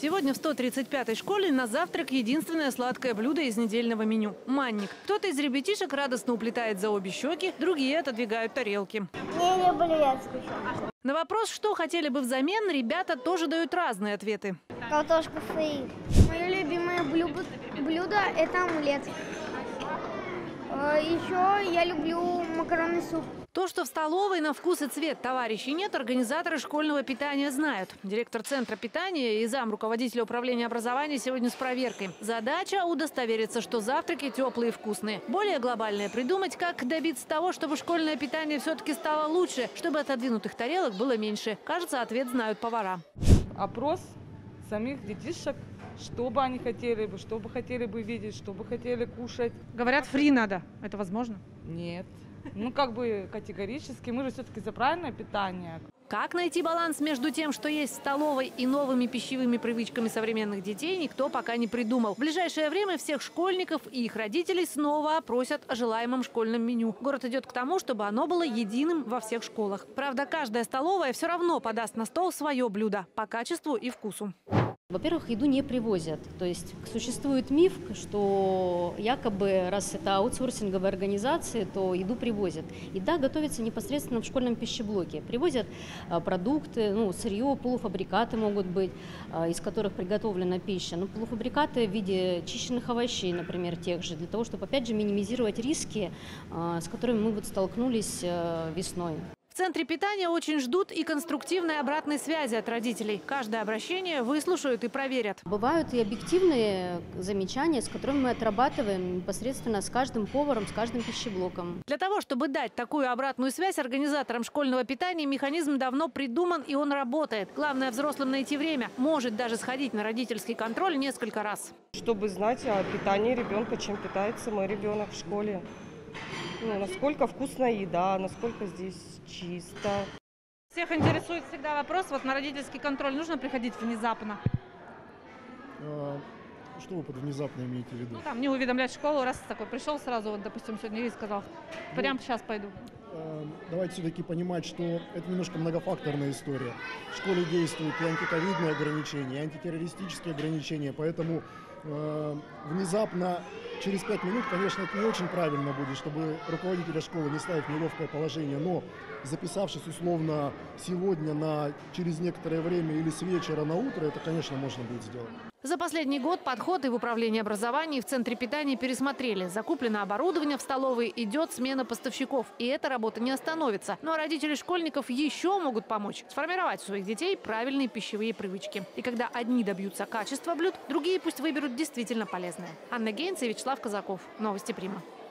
Сегодня в 135-й школе на завтрак единственное сладкое блюдо из недельного меню – манник. Кто-то из ребятишек радостно уплетает за обе щеки, другие отодвигают тарелки. Не люблю я сгущенку. На вопрос, что хотели бы взамен, ребята тоже дают разные ответы. Картошка фри. Мое любимое блюдо – это омлет. Еще я люблю макаронный суп. То, что в столовой на вкус и цвет товарищей нет, организаторы школьного питания знают. Директор Центра питания и зам руководителя управления образования сегодня с проверкой. Задача – удостовериться, что завтраки теплые и вкусные. Более глобальное – придумать, как добиться того, чтобы школьное питание все-таки стало лучше, чтобы отодвинутых тарелок было меньше. Кажется, ответ знают повара. Опрос самих детишек, что бы они хотели бы, что бы хотели бы видеть, что бы хотели кушать. Говорят, фри надо. Это возможно? Нет. Категорически. Мы же все-таки за правильное питание. Как найти баланс между тем, что есть в столовой, и новыми пищевыми привычками современных детей, никто пока не придумал. В ближайшее время всех школьников и их родителей снова опросят о желаемом школьном меню. Город идет к тому, чтобы оно было единым во всех школах. Правда, каждая столовая все равно подаст на стол свое блюдо по качеству и вкусу. Во-первых, еду не привозят. То есть существует миф, что якобы, раз это аутсорсинговые организации, то еду привозят. Еда готовится непосредственно в школьном пищеблоке. Привозят продукты, сырье, полуфабрикаты могут быть, из которых приготовлена пища. Но полуфабрикаты в виде чищенных овощей, например, тех же, для того, чтобы, опять же, минимизировать риски, с которыми мы столкнулись весной. В Центре питания очень ждут и конструктивной обратной связи от родителей. Каждое обращение выслушают и проверят. Бывают и объективные замечания, с которыми мы отрабатываем непосредственно с каждым поваром, с каждым пищеблоком. Для того, чтобы дать такую обратную связь организаторам школьного питания, механизм давно придуман и он работает. Главное взрослым найти время. Может даже сходить на родительский контроль несколько раз. Чтобы знать о питании ребенка, чем питается мой ребенок в школе. Насколько вкусная еда, насколько здесь чисто. Всех интересует всегда вопрос, на родительский контроль нужно приходить внезапно? Что вы под внезапно имеете в виду? Не уведомлять школу, раз такой пришел сразу, допустим, сегодня и сказал, прямо сейчас пойду. Давайте все-таки понимать, что это немножко многофакторная история. В школе действуют и антиковидные ограничения, и антитеррористические ограничения, поэтому внезапно через 5 минут, конечно, это не очень правильно будет, чтобы руководителя школы не ставить в неловкое положение, но записавшись условно сегодня через некоторое время или с вечера на утро, это, конечно, можно будет сделать. За последний год подходы в управлении образования и в Центре питания пересмотрели. Закуплено оборудование в столовой, идет смена поставщиков. И эта работа не остановится. Ну а родители школьников еще могут помочь сформировать у своих детей правильные пищевые привычки. И когда одни добьются качества блюд, другие пусть выберут действительно полезное. Анна Гейнц и Вячеслав Казаков. Новости Прима.